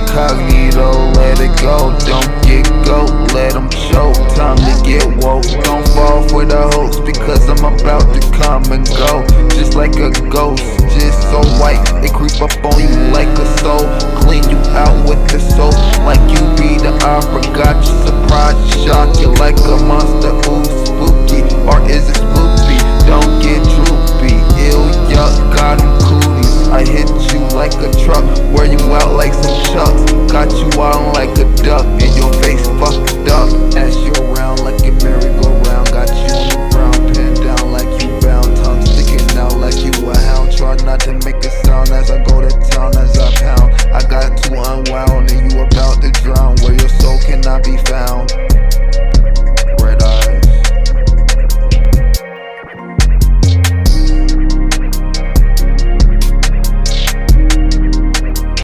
incognito, let it go. Don't get go, let them choke. Time to get woke. Don't fall for the hoax, because I'm about to come and go. Just like a ghost, just so white, it creep up on you like a soul. Clean you out with the soap, like you be the opera. Got you surprised, shock you like a monster. Ooh, spooky, or is it spooky? Don't get droopy, ill, yuck, got them cooties. I hit you like a truck, wear you out like some chucks. Got you out like a duck, and your face fucked up as you